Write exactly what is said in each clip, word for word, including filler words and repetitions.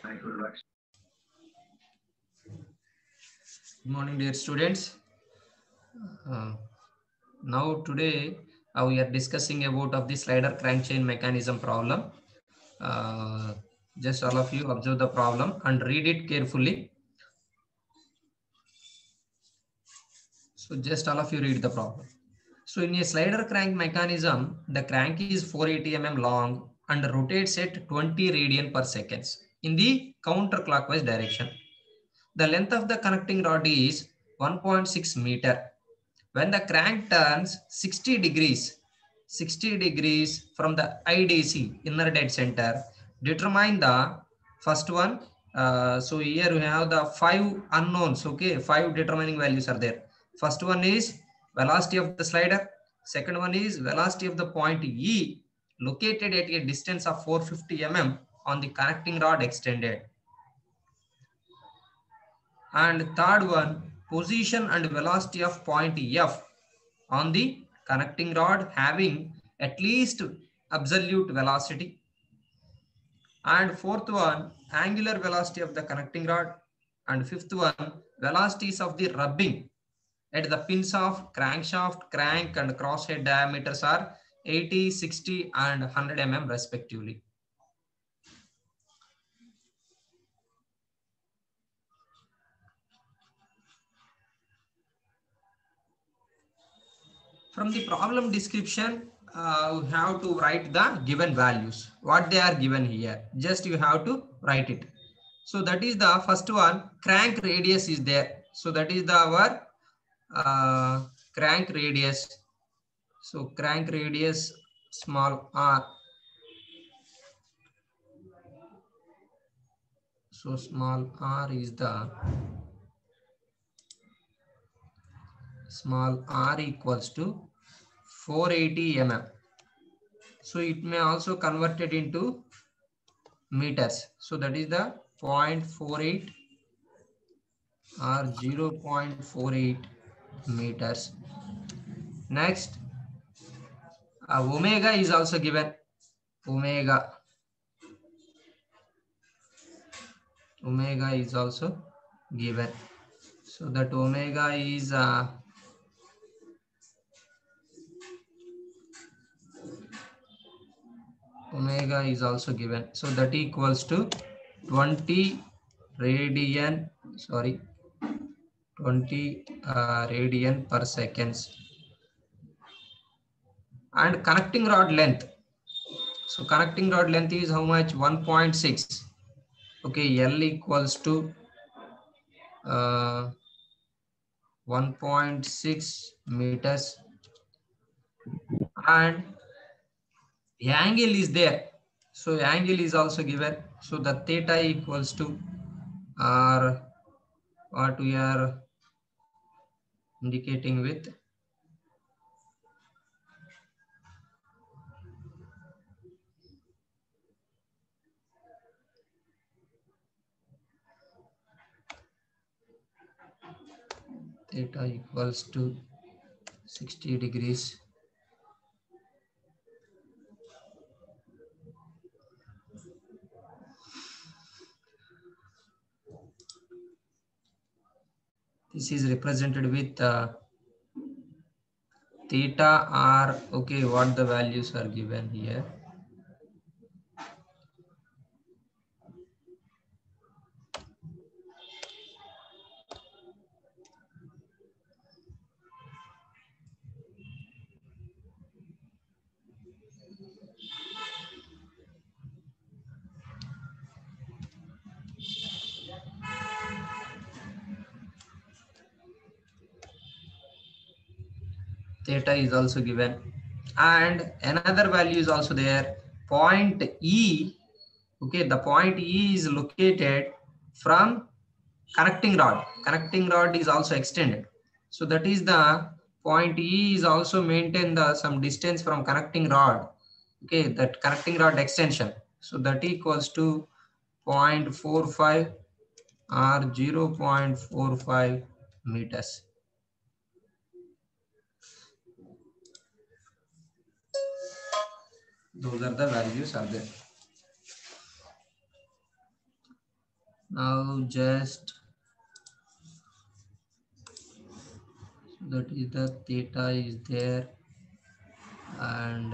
Good morning, dear students. Uh, now today uh, we are discussing about of the slider crank chain mechanism problem. Uh, just all of you observe the problem and read it carefully. So just all of you read the problem. So in a slider crank mechanism, the crank is four hundred eighty millimeters long and rotates at twenty radian per seconds in the counterclockwise direction. The length of the connecting rod is one point six meter. When the crank turns sixty degrees, sixty degrees from the I D C, inner dead center, determine the first one. Uh, so here we have the five unknowns, okay, five determining values are there. First one is velocity of the slider. Second one is velocity of the point E located at a distance of four hundred fifty millimeters on the connecting rod extended. And third one, position and velocity of point F on the connecting rod having at least absolute velocity. And fourth one, angular velocity of the connecting rod. And fifth one, velocities of the rubbing at the pins of crankshaft, crank and crosshead diameters are eighty, sixty and one hundred millimeters respectively. From the problem description, uh, we have to write the given values, what they are given here. Just you have to write it. So that is the first one, crank radius is there. So that is the our uh, crank radius. So crank radius small r. So small r is the small r equals to four hundred eighty millimeters. So it may also convert it into meters. So that is the zero point four eight or zero point four eight meters. Next, uh, omega is also given. Omega. Omega is also given. So that omega is uh, omega is also given. So that equals to twenty radian, sorry, twenty uh, radian per seconds. And connecting rod length. So connecting rod length is how much? one point six. Okay, L equals to uh, one point six meters. And the angle is there. So angle is also given. So the theta equals to or what we are indicating with theta equals to sixty degrees. This is represented with uh, theta r. Okay, what the values are given here. Theta is also given. And another value is also there. Point E. Okay, the point E is located from connecting rod. Connecting rod is also extended. So that is the point E is also maintain the some distance from connecting rod. Okay, that connecting rod extension. So that equals to zero point four five or zero point four five meters. Those are the values are there. Now just that is the theta is there and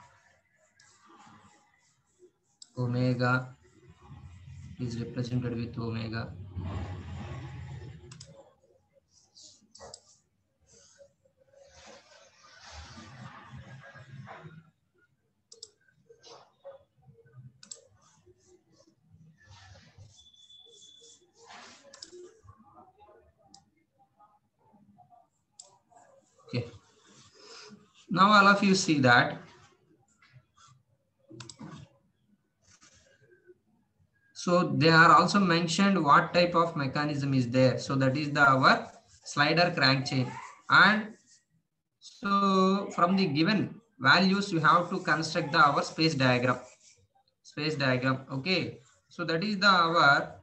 omega is represented with omega. Okay. Now all of you see that. So they are also mentioned what type of mechanism is there. So that is the our slider crank chain. And so from the given values, you have to construct the our space diagram. Space diagram. Okay. So that is the our.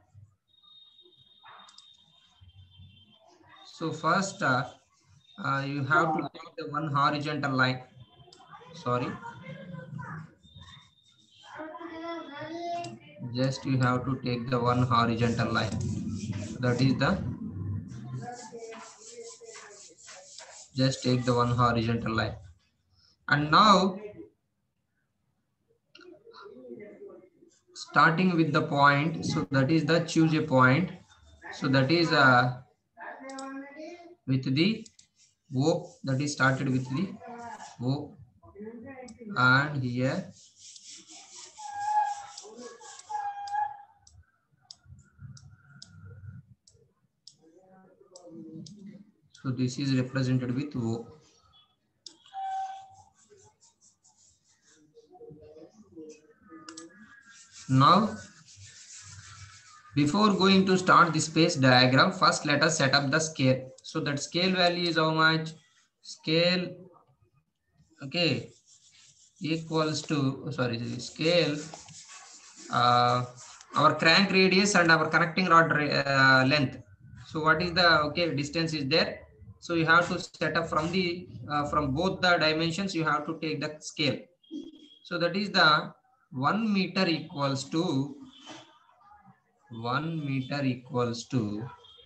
So first uh, uh, you have to take the one horizontal line. Sorry. Just you have to take the one horizontal line. That is the. Just take the one horizontal line. And now starting with the point, so that is the choose a point. So that is uh, with the O, that is started with the O, and here so this is represented with O. Now before going to start the space diagram, first let us set up the scale. So that scale value is how much? Scale, okay, equals to, sorry, scale, uh, our crank radius and our connecting rod uh, length. So what is the, okay, distance is there. So you have to set up from the, uh, from both the dimensions, you have to take the scale. So that is the one meter equals to, one meter equals to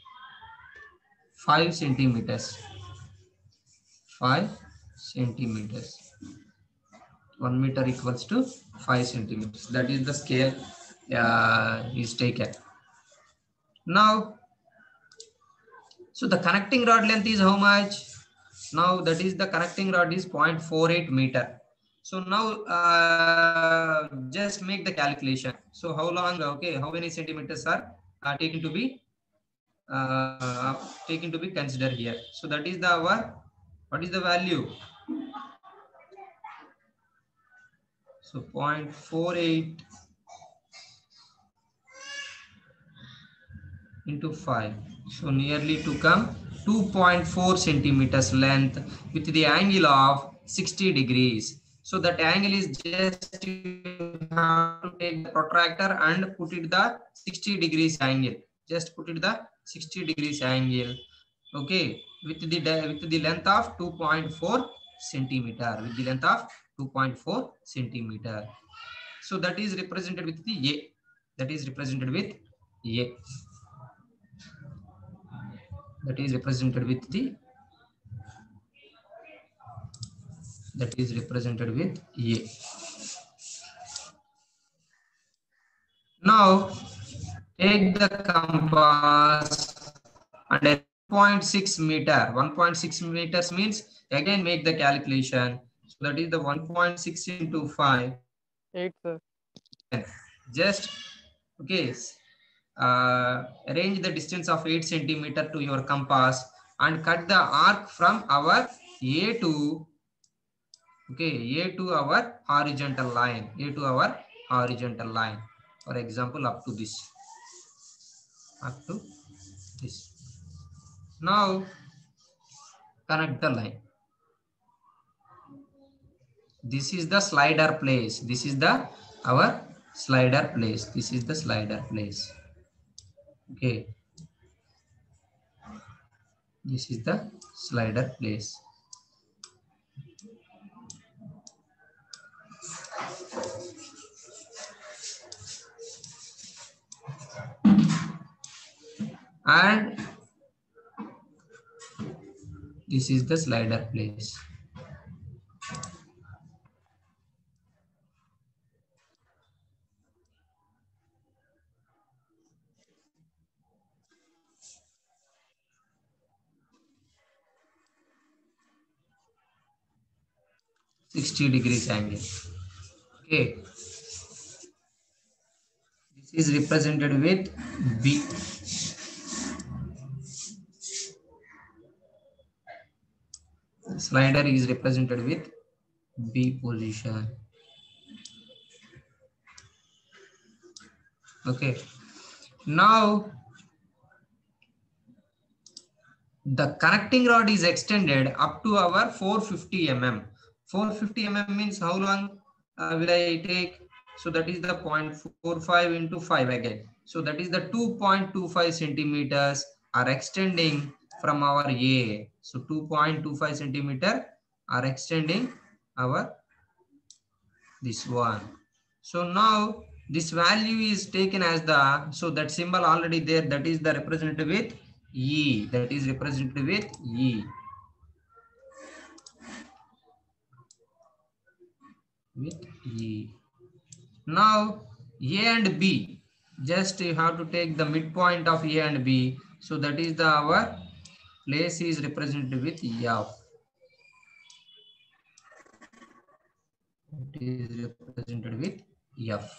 five centimeters. five centimeters. one meter equals to five centimeters. That is the scale uh, is taken. Now, so the connecting rod length is how much? Now that is the connecting rod is zero point four eight meter. So now uh, just make the calculation. So how long, okay, how many centimeters are uh, taken to be uh, taken to be considered here. So that is the our, what is the value? So zero point four eight into five. So nearly to come two point four centimeters length with the angle of sixty degrees. So that angle is just you have to take the protractor and put it the sixty degrees angle. Just put it the sixty degrees angle. Okay, with the with the length of two point four centimeter. With the length of two point four centimeter. So that is represented with the A. That is represented with A. That is represented with the that is represented with A. Now take the compass and one point six meter. one point six meters means again make the calculation. So that is the one point six into five. eight, sir. Just okay. Uh, arrange the distance of eight centimeter to your compass and cut the arc from our A to okay A to our horizontal line. A to our horizontal line. For example, up to this. Up to this. Now connect the line. This is the slider place. This is the our slider place. This is the slider place. Okay. This is the slider place. and this is the slider place. sixty degrees angle. Okay, this is represented with B. Slider is represented with B position. Okay, now the connecting rod is extended up to our four hundred fifty millimeters. four hundred fifty millimeters means how long uh, will I take? So that is the zero point four five into five again. So that is the two point two five centimeters are extending from our A. So two point two five centimeter are extending our this one. So now this value is taken as the, so that symbol already there, that is the represented with E, that is represented with E, with E. Now A and B, just you have to take the midpoint of A and B. So that is the our place is represented with F. It is represented with F.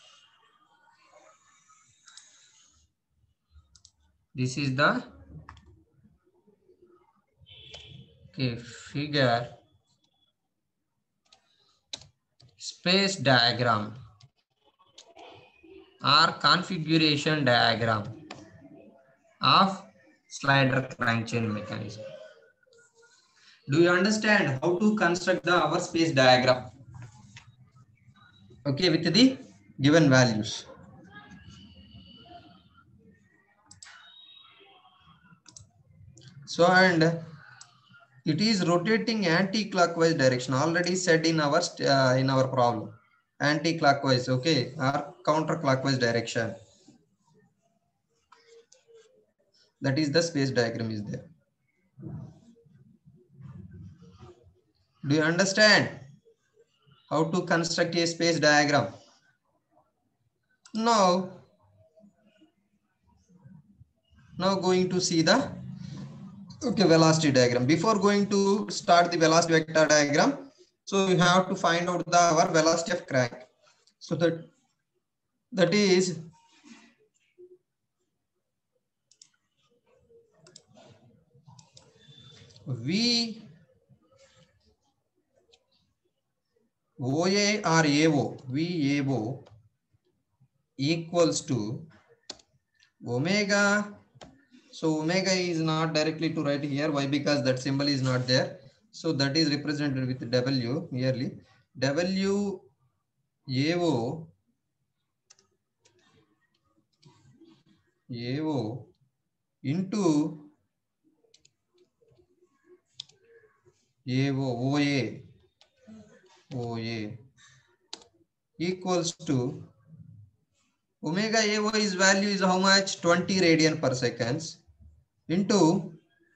This is the okay figure space diagram or configuration diagram of slider crank chain mechanism. Do you understand how to construct the our space diagram? Okay, with the given values. So and it is rotating anti-clockwise direction. Already said in our uh, in our problem, anti-clockwise, okay, or counter-clockwise direction. That is the space diagram is there. Do you understand how to construct a space diagram? Now, now going to see the okay velocity diagram. Before going to start the velocity vector diagram, so you have to find out the our velocity of crank. So that that is V O A or A O, V A O equals to omega. So omega is not directly to write here. Why? Because that symbol is not there. So that is represented with W merely. W A O A O into A O O A O A equals to omega A O is value is how much? twenty radian per seconds into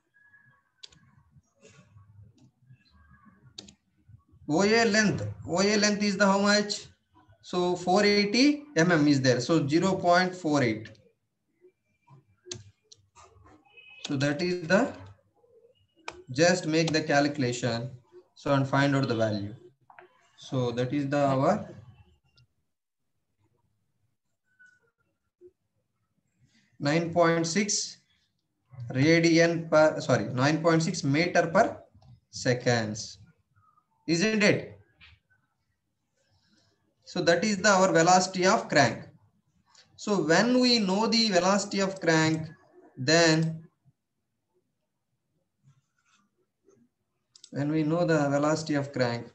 O A length. O A length is the how much? So four hundred eighty millimeters is there. So zero point four eight. So that is the, just make the calculation. So and find out the value. So that is the our nine point six radian per, sorry, nine point six meter per seconds. Isn't it? So that is the our velocity of crank. So when we know the velocity of crank, then when we know the velocity of crank,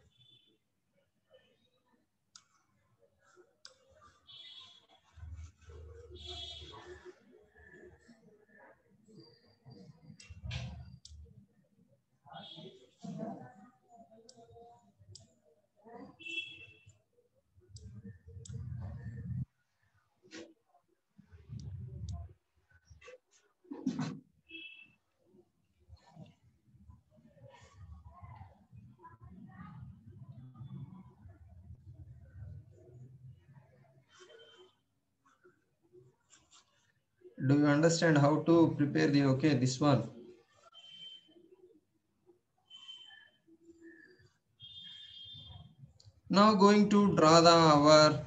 Do you understand how to prepare the, okay, this one? Now going to draw the our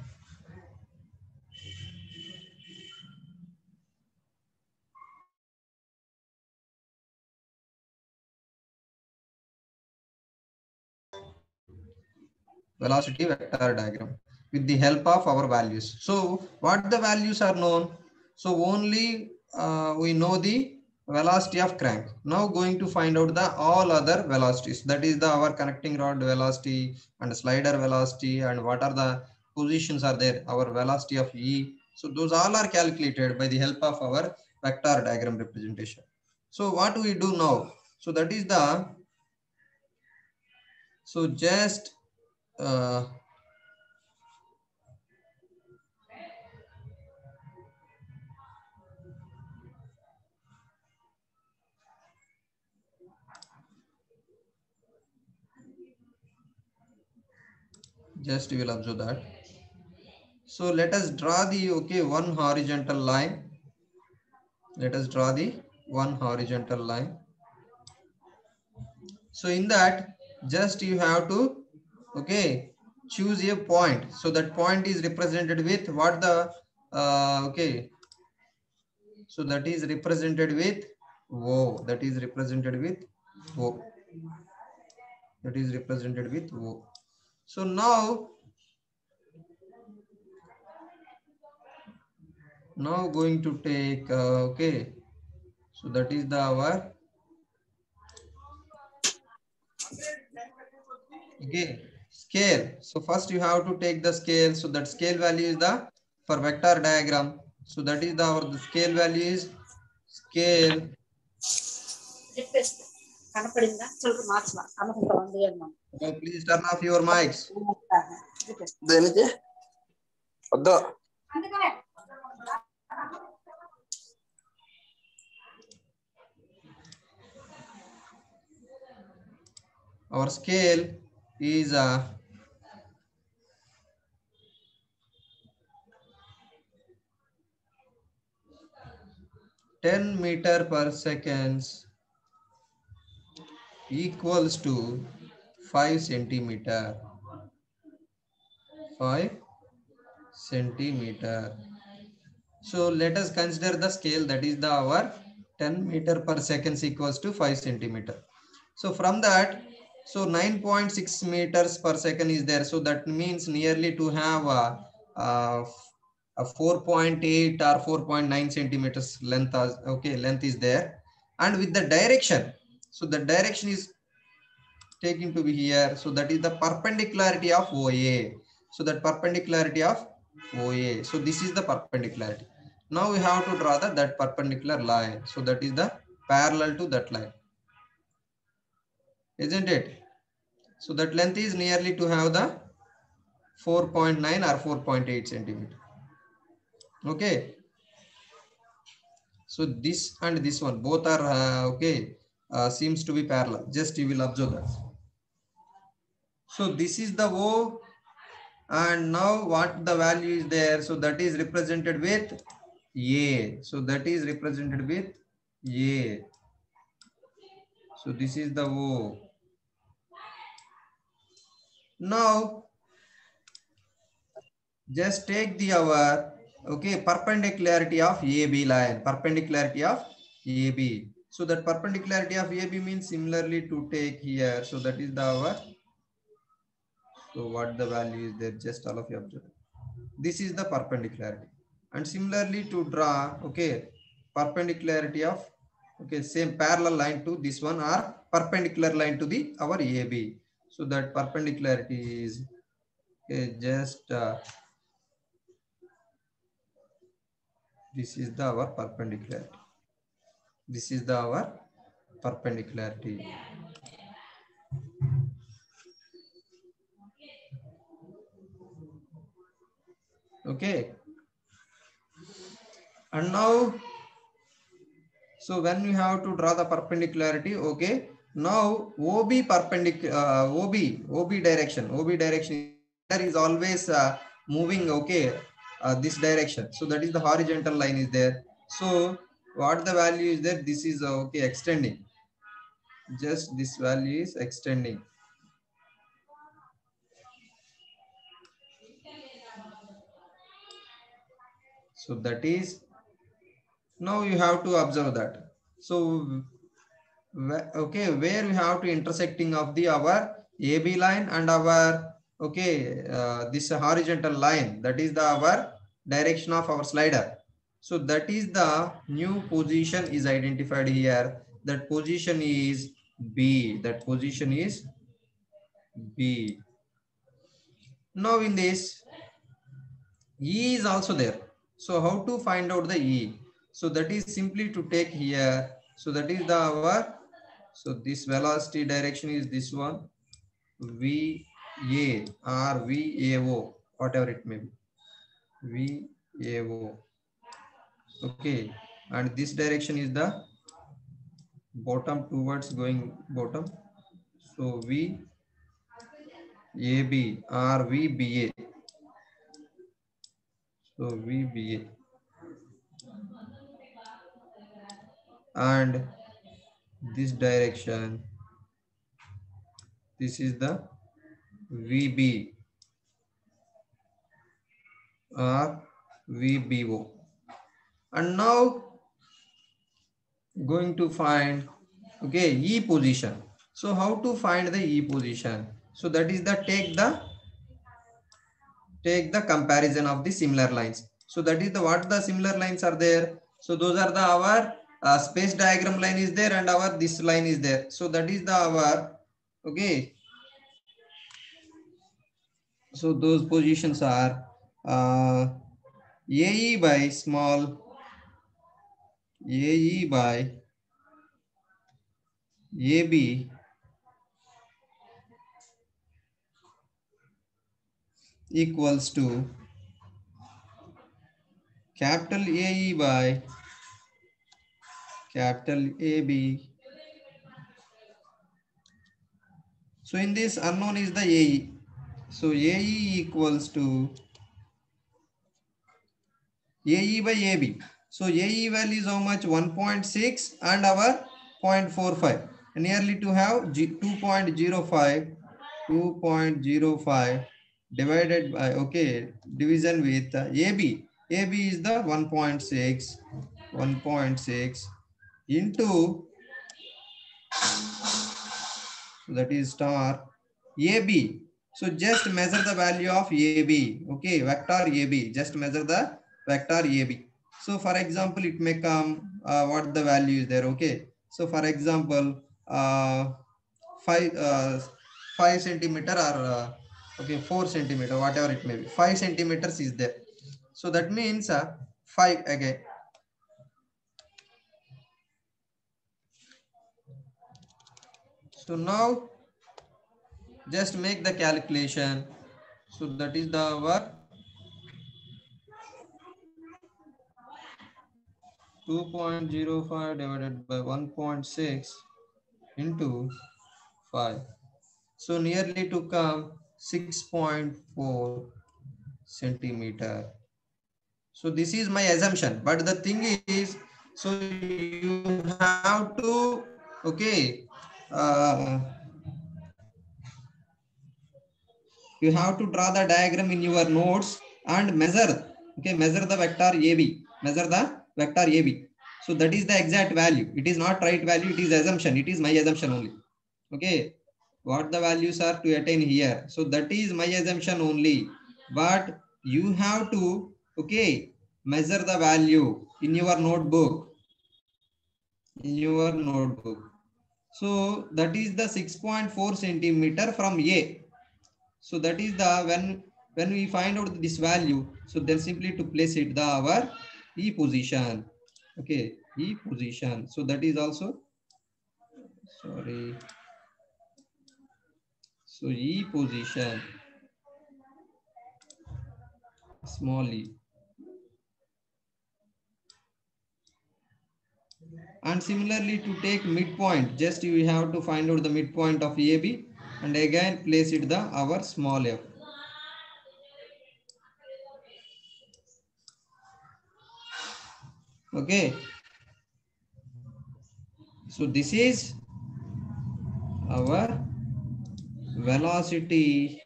velocity vector diagram with the help of our values. So what the values are known? So only uh, we know the velocity of crank. Now going to find out the all other velocities. That is the our connecting rod velocity and slider velocity and what are the positions are there. Our velocity of E. So those all are calculated by the help of our vector diagram representation. So what we do now? So that is the, so just uh, just you will observe that. So let us draw the, okay, one horizontal line. Let us draw the one horizontal line. So in that, just you have to, okay, choose a point. So that point is represented with what the, uh, okay, so that is represented with O. That is represented with O. That is represented with O. So now, now going to take, uh, okay, so that is the our, okay, scale. So first you have to take the scale. So that scale value is the, for vector diagram. So that is the, our the scale value is scale. Oh, please turn off your mics. Our scale is uh, ten meter per seconds equals to five centimeter. five centimeter. So let us consider the scale, that is the our ten meter per seconds equals to five centimeter. So from that, so nine point six meters per second is there. So that means nearly to have a, a, a four point eight or four point nine centimeters length. As, okay, length is there. And with the direction, so the direction is taken to be here. So that is the perpendicularity of O A. So that perpendicularity of O A. So this is the perpendicularity. Now we have to draw the, that perpendicular line. So that is the parallel to that line. Isn't it? So that length is nearly to have the four point nine or four point eight centimeter. Okay. So this and this one both are uh, okay. Uh, seems to be parallel. Just you will observe that. So this is the O, and now what the value is there? So that is represented with A. So that is represented with A. So this is the O. Now just take the our, okay, perpendicularity of A B line. Perpendicularity of A B. So that perpendicularity of A B means similarly to take here. So that is the our. So what the value is there? Just all of you observe. This is the perpendicularity. And similarly to draw, okay, perpendicularity of, okay, same parallel line to this one or perpendicular line to the our A B. So that perpendicularity is, okay, just uh, this is the our perpendicularity. This is the our perpendicularity. Okay. And now, so when we have to draw the perpendicularity, okay, now O B perpendicular, uh, O B, O B direction, O B direction is always uh, moving, okay, uh, this direction. So that is the horizontal line is there. So what the value is there? This is uh, okay, extending. Just this value is extending. So that is, now you have to observe that. So okay, where we have to intersecting of the our A B line and our okay uh, this horizontal line, that is the our direction of our slider. So that is the new position is identified here. That position is B. That position is B. Now in this E is also there. So how to find out the E? So that is simply to take here. So that is the our, so this velocity direction is this one, V A or V A O, whatever it may be, V A O. Okay, and this direction is the bottom towards going bottom. So V A B or V B A. So V B A. And this direction, this is the V B or V B O. And now going to find okay E position. So how to find the E position? So that is the take the take the comparison of the similar lines. So that is the what the similar lines are there. So those are the our uh, space diagram line is there and our this line is there. So that is the our okay. So those positions are uh, A E by small A E by A B equals to capital A E by capital A B. So in this unknown is the A E. So A E equals to A E by A B. So A E value is how much? one point six and our zero point four five. Nearly to have two point zero five, two point zero five divided by, okay, division with uh, A B. A B is the one point six, one point six into, that is star A B. So just measure the value of A B. Okay, vector A B. Just measure the vector A B. So for example, it may come uh, what the value is there. Okay. So for example, uh, five uh, five centimeter or uh, okay four centimeter, whatever it may be. Five centimeters is there. So that means uh, five again. So now just make the calculation. So that is the our two point zero five divided by one point six into five. So nearly to come six point four centimeter. So this is my assumption. But the thing is, so you have to, okay, uh, you have to draw the diagram in your notes and measure, okay, measure the vector A B, measure the vector A B. So that is the exact value. It is not right value, it is assumption. It is my assumption only. Okay, what the values are to attain here. So that is my assumption only. But you have to, okay, measure the value in your notebook. In your notebook. So that is the six point four centimeter from A. So that is the when when we find out this value, so then simply to place it the our E position. Okay, E position. So that is also, sorry. So E position, small e. And similarly to take midpoint, just you have to find out the midpoint of A B and again place it the our small f. Okay, so this is our velocity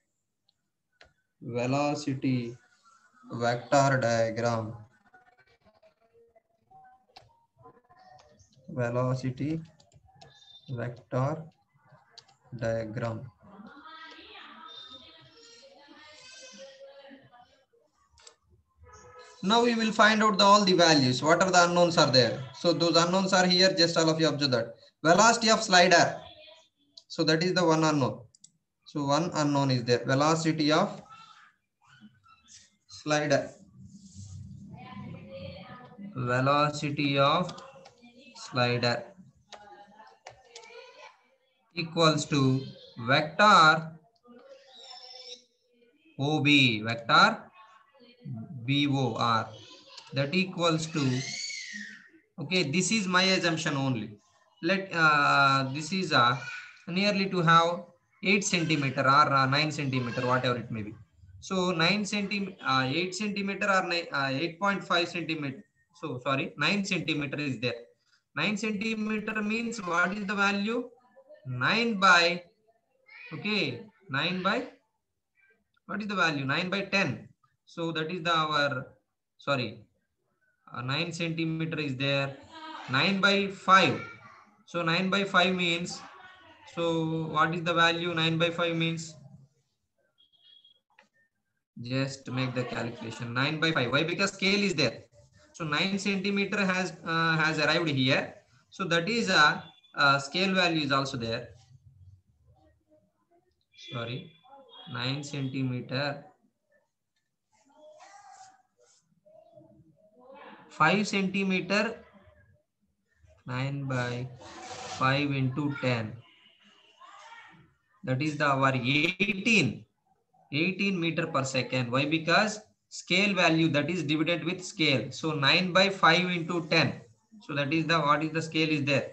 velocity vector diagram. Velocity vector diagram. Now we will find out the, all the values. What are the unknowns are there? So those unknowns are here. Just all of you observe that. Velocity of slider. So that is the one unknown. So one unknown is there. Velocity of slider. Velocity of slider equals to vector O B, vector B O R, that equals to, okay, this is my assumption only. Let uh, this is a uh, nearly to have eight centimeter or uh, nine centimeter, whatever it may be. So nine centimeter, uh, eight centimeter or uh, eight point five centimeter. So sorry, nine centimeter is there. nine centimeter means what is the value? nine by, okay, nine by, what is the value? nine by ten. So that is the our, sorry, uh, nine centimeter is there. nine by five. So nine by five means, so what is the value? nine by five means, just make the calculation. nine by five. Why? Because scale is there. So nine centimeter has uh, has arrived here. So that is a, a scale value is also there. Sorry, nine centimeter. five centimeter, nine by five into ten. That is the our eighteen. eighteen meter per second. Why? Because scale value, that is divided with scale. So nine by five into ten. So that is the, what is the scale is there.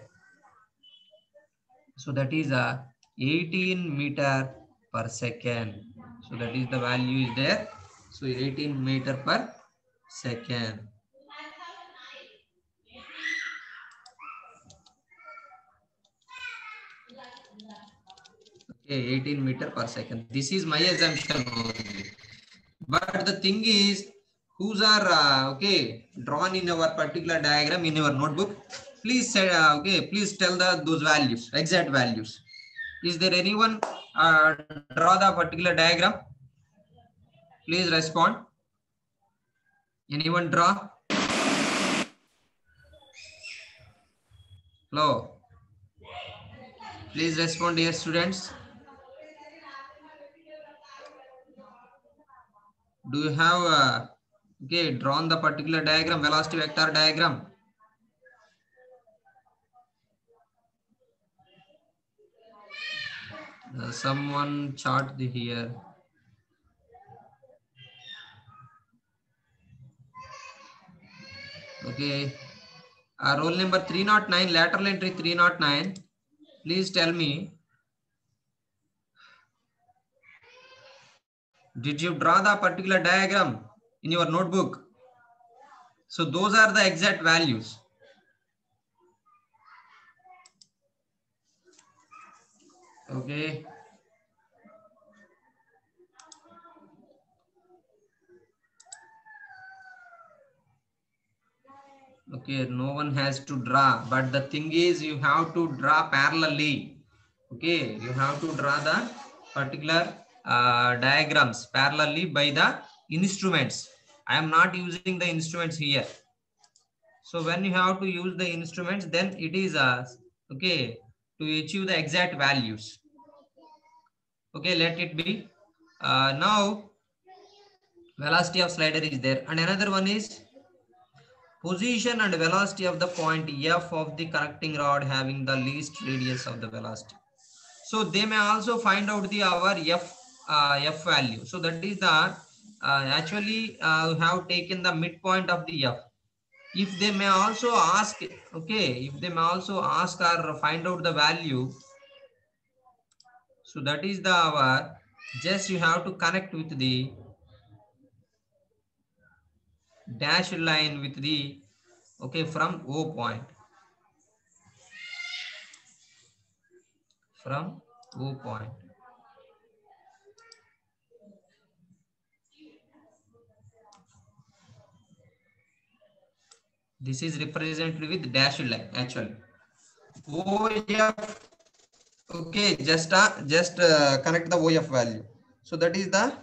So that is a eighteen meter per second. So that is the value is there. So eighteen meter per second. Okay, eighteen meter per second. This is my assumption only. But the thing is, whose are uh, okay drawn in our particular diagram in your notebook? Please say uh, okay. Please tell the those values, exact values. Is there anyone uh, draw the particular diagram? Please respond. Anyone draw? Hello. Please respond, dear students. Do you have uh, okay drawn the particular diagram, velocity vector diagram? Uh, someone chart the here. Okay. Uh, roll number three oh nine, lateral entry three oh nine. Please tell me, did you draw the particular diagram in your notebook? So those are the exact values. Okay. Okay, no one has to draw, but the thing is you have to draw parallelly. Okay, you have to draw the particular uh, diagrams parallelly by the instruments. I am not using the instruments here. So when you have to use the instruments, then it is uh, okay to achieve the exact values. Okay, let it be. Uh, now velocity of slider is there, and another one is position and velocity of the point F of the connecting rod having the least radius of the velocity. So they may also find out the our F uh, F value. So that is the uh, actually uh, have taken the midpoint of the F. If they may also ask, okay, if they may also ask or find out the value, so that is the our, just you have to connect with the dashed line with the, Okay, from O point. From O point. This is represented with dashed line actually. O F. Okay, just uh, just uh, connect the O F value. So that is the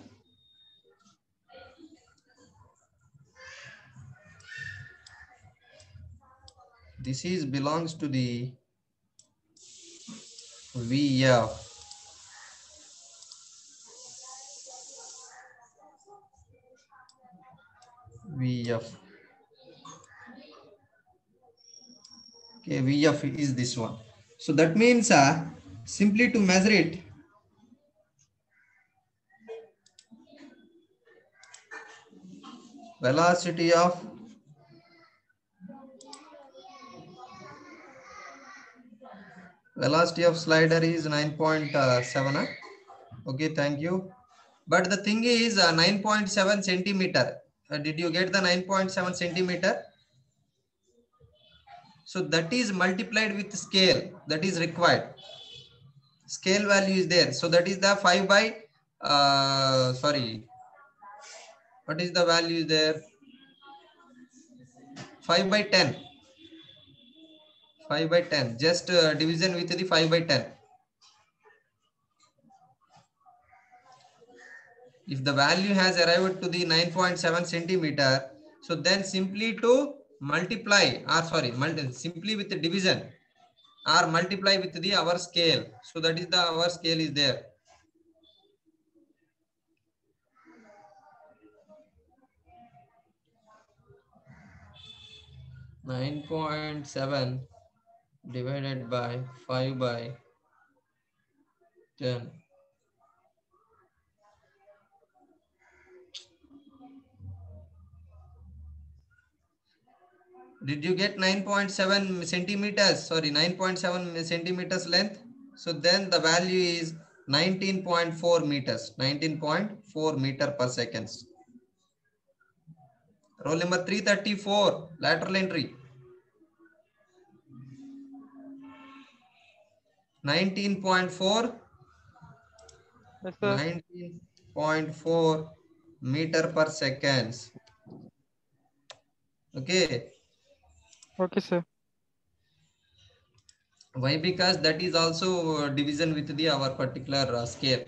this is belongs to the V F. V F. Okay, V F is this one. So that means uh, simply to measure it, velocity of velocity of slider is nine point seven. Huh? Okay, thank you. But the thing is uh, nine point seven centimeter. Uh, did you get the nine point seven centimeter? So that is multiplied with scale that is required. Scale value is there. So that is the five by, uh, sorry, what is the value there? five by ten. five by ten. Just uh, division with the five by ten. If the value has arrived to the nine point seven centimeter, so then simply to multiply, or sorry, multi, simply with the division or multiply with the our scale. So that is the our scale is there. nine point seven divided by five by ten. Did you get nine point seven centimeters? Sorry, nine point seven centimeters length. So then the value is nineteen point four meters, nineteen point four meter per seconds. Roll number three thirty-four, lateral entry. nineteen point four. Yes, sir. nineteen point four meter per seconds. Okay. Okay, sir. Why? Because that is also division with the our particular uh, scale.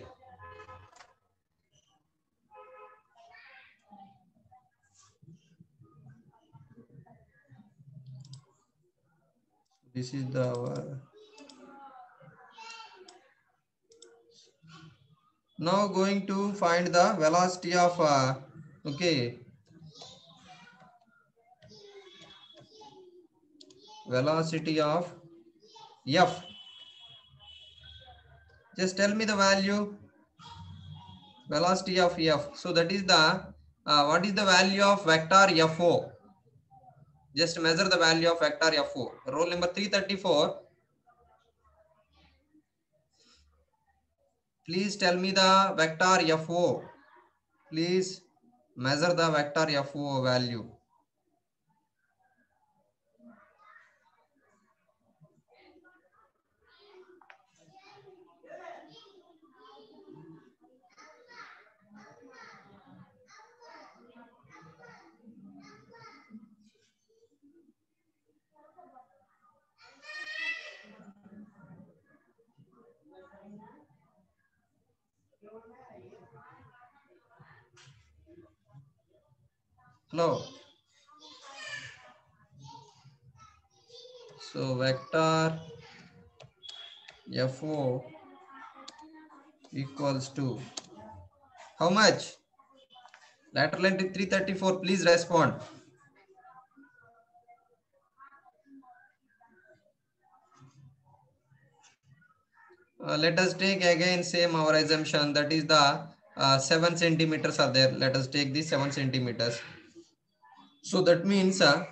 This is the our. Now going to find the velocity of uh, okay, velocity of F. Just tell me the value, velocity of F. So that is the uh, what is the value of vector F O? Just measure the value of vector F O. Roll number three thirty-four. Please tell me the vector F O. Please measure the vector F O value. Hello. So vector F O equals to how much? Lateral entry three thirty-four. Please respond. Uh, let us take again same our assumption, that is the uh, seven centimeters are there. Let us take the seven centimeters. So that means uh,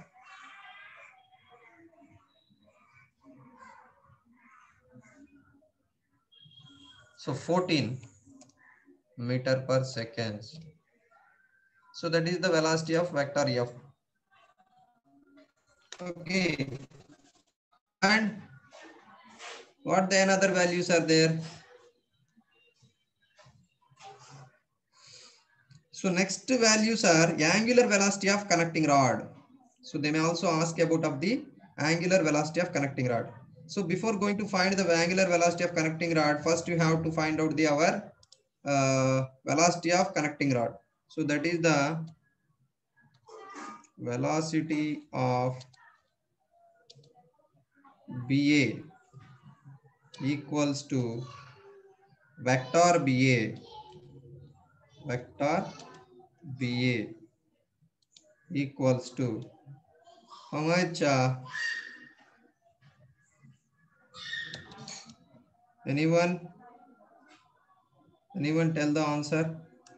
so fourteen meter per seconds. So that is the velocity of vector F. Okay. And what the another values are there? So next values are angular velocity of connecting rod. So they may also ask about of the angular velocity of connecting rod. So before going to find the angular velocity of connecting rod, first you have to find out the our uh, velocity of connecting rod. So that is the velocity of B A equals to vector B A, vector B A equals to how much? Uh, anyone? Anyone tell the answer?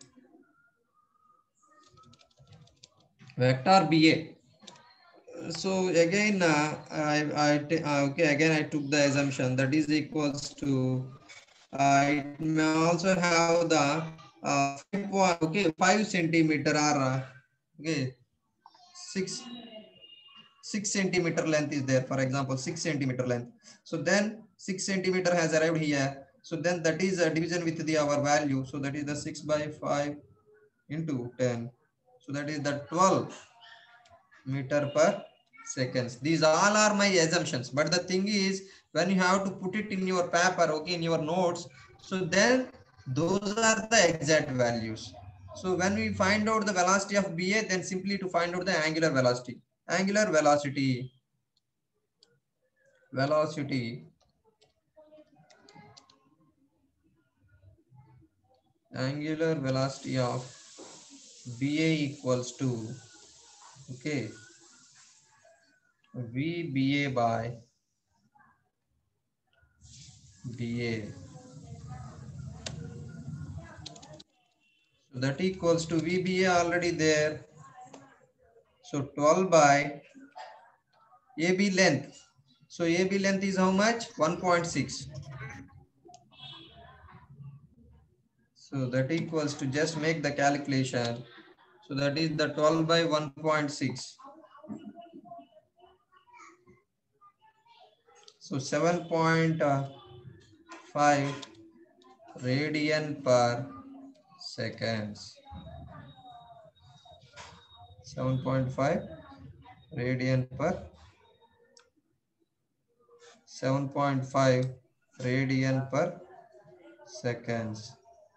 Vector B A. So again, uh, I, I t- uh, okay, again I took the assumption that is equals to, uh, it may also have the uh, five point, okay, five centimeter or uh, okay, six six centimeter length is there. For example, six centimeter length. So then six centimeter has arrived here. So then that is a division with the our value. So that is the six by five into ten. So that is the twelve meter per seconds. These all are my assumptions, but the thing is when you have to put it in your paper, okay, in your notes, so then those are the exact values. So when we find out the velocity of B A, then simply to find out the angular velocity, angular velocity, velocity, angular velocity of B A equals to, okay, V B A by D A. So that equals to V B A already there. So twelve by A B length. So A B length is how much? one point six. So that equals to, just make the calculation. So that is the twelve by one point six. So seven point five radian per seconds. seven point five radian per seven point five radian per seconds.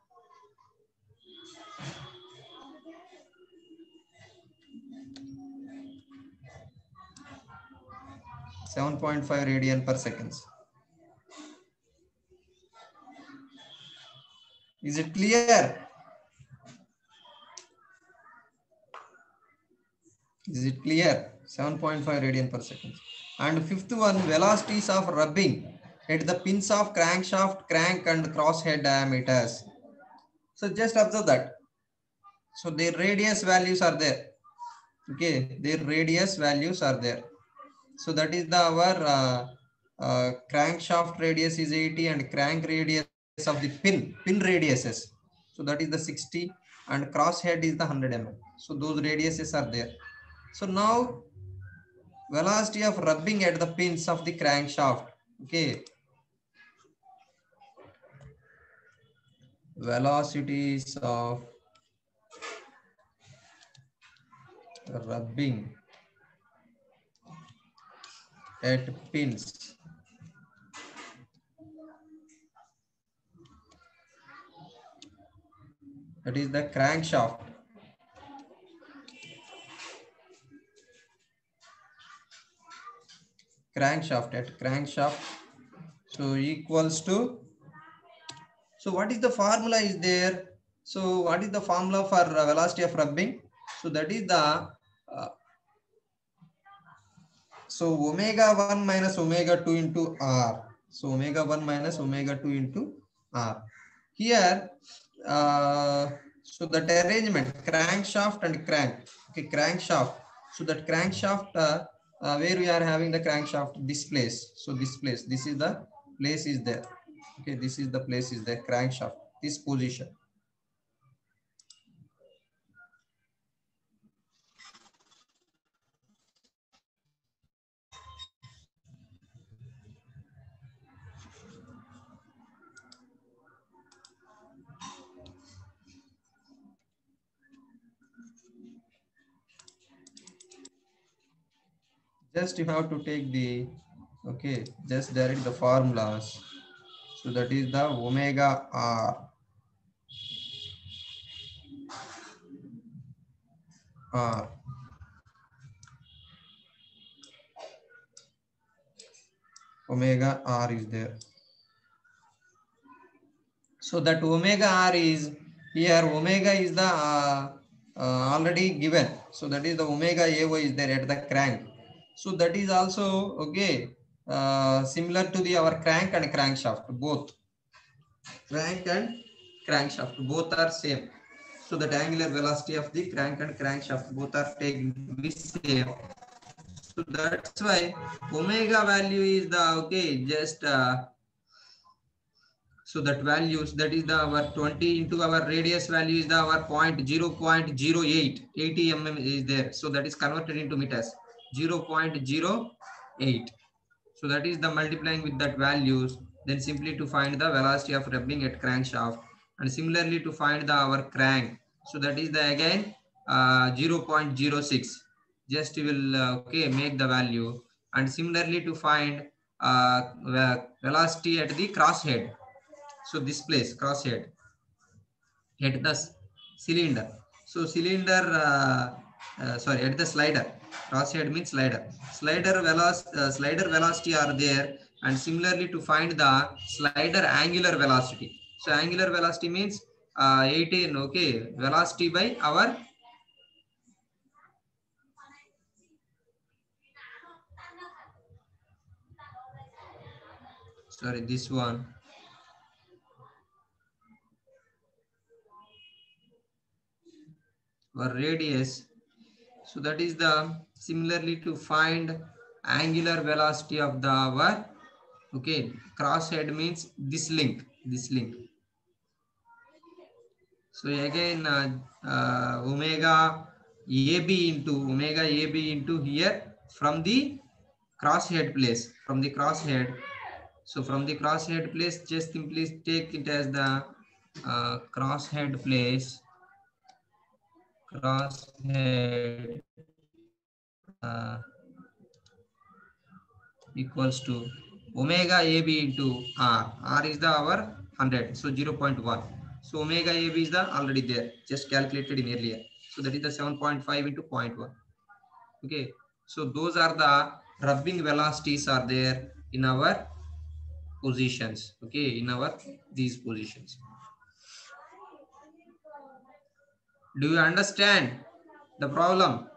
seven point five radian per seconds. Is it clear? Is it clear? seven point five radian per second. And fifth one, velocities of rubbing at the pins of crankshaft, crank and crosshead diameters. So just observe that. So their radius values are there. Okay, their radius values are there. So that is the our uh, uh, crankshaft radius is eighty and crank radius of the pin, pin radiuses. So that is the sixty and crosshead is the one hundred millimeters. So those radiuses are there. So now velocity of rubbing at the pins of the crankshaft. Okay. Velocities of rubbing at pins. That is the crankshaft. Crankshaft at crankshaft. So equals to. So what is the formula is there? So what is the formula for uh, velocity of rubbing? So that is the uh, so omega one minus omega two into R. So omega one minus omega two into R. Here, uh, so that arrangement, crankshaft and crank. Okay, crankshaft. So that crankshaft, uh, uh, where we are having the crankshaft, this place. So this place, this is the place is there. Okay, this is the place is there, crankshaft, this position. just you have to take the, okay, just direct the formulas. So that is the omega r, r. Omega r is there. So that omega r is here, omega is the uh, uh, already given. So that is the omega A O is there at the crank. So that is also okay, uh, similar to the our crank and crankshaft, both. Crank and crankshaft both are same. So that angular velocity of the crank and crankshaft both are taken to be same. So that's why omega value is the okay, just uh, so that values, that is the our twenty into our radius value is the our point zero point zero eight, eighty millimeters is there. So that is converted into meters, zero point zero eight. So that is the multiplying with that values, then simply to find the velocity of rubbing at crankshaft, and similarly to find the our crank. So that is the again uh, zero point zero six. Just you will uh, okay make the value, and similarly to find uh, velocity at the crosshead. So this place crosshead at the cylinder. So cylinder, uh, uh, sorry, at the slider. Crosshead means slider. Slider velocity, uh, slider velocity are there, and similarly to find the slider angular velocity. So angular velocity means uh, eighteen. Okay, velocity by our. Sorry, this one. Our radius. So that is the similarly to find angular velocity of the our okay crosshead means this link, this link. So again uh, uh, omega A B into omega A B into here from the crosshead place, from the crosshead. So from the crosshead place, just simply take it as the uh, crosshead place, crosshead uh, equals to omega A B into R. R is the our one hundred, so zero point one. So omega A B is the already there, just calculated in earlier. So that is the seven point five into zero point one. Okay, so those are the rubbing velocities are there in our positions. Okay, in our these positions. Do you understand the problem?